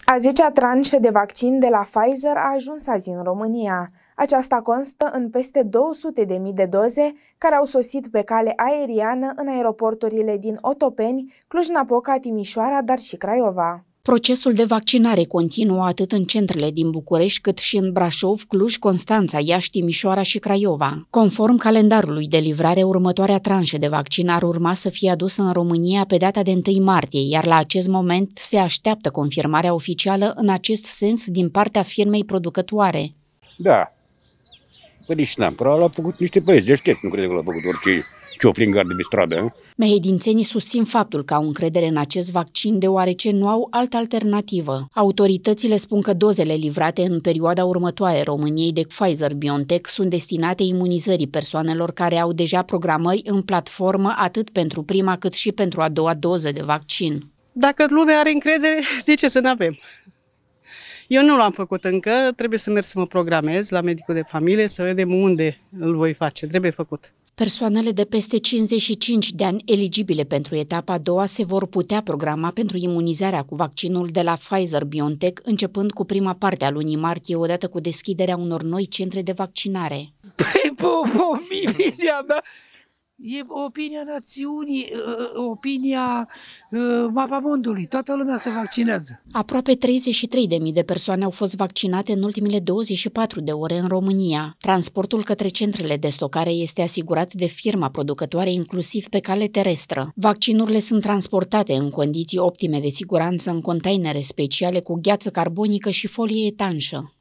A 10-a tranșă de vaccin de la Pfizer a ajuns azi în România. Aceasta constă în peste 200.000 de doze care au sosit pe cale aeriană în aeroporturile din Otopeni, Cluj-Napoca, Timișoara, dar și Craiova. Procesul de vaccinare continuă atât în centrele din București, cât și în Brașov, Cluj, Constanța, Iași, Timișoara și Craiova. Conform calendarului de livrare, următoarea tranșă de vaccin ar urma să fie adusă în România pe data de 1 martie, iar la acest moment se așteaptă confirmarea oficială în acest sens din partea firmei producătoare. Da. Păi nici n-am. Probabil au făcut niște băieți deștepți, nu cred că l-au făcut orice cioflingar de pe stradă. Mehedințenii susțin faptul că au încredere în acest vaccin deoarece nu au altă alternativă. Autoritățile spun că dozele livrate în perioada următoare României de Pfizer-BioNTech sunt destinate imunizării persoanelor care au deja programări în platformă atât pentru prima cât și pentru a doua doză de vaccin. Dacă lumea are încredere, de ce să nu avem? Eu nu l-am făcut încă, trebuie să merg să mă programez la medicul de familie, să vedem unde îl voi face, trebuie făcut. Persoanele de peste 55 de ani eligibile pentru etapa a doua se vor putea programa pentru imunizarea cu vaccinul de la Pfizer-BioNTech, începând cu prima parte a lunii martie, odată cu deschiderea unor noi centre de vaccinare. Păi, opinia mea, e opinia națiunii, opinia mapamondului. Toată lumea se vaccinează. Aproape 33.000 de persoane au fost vaccinate în ultimele 24 de ore în România. Transportul către centrele de stocare este asigurat de firma producătoare, inclusiv pe cale terestră. Vaccinurile sunt transportate în condiții optime de siguranță în containere speciale cu gheață carbonică și folie etanșă.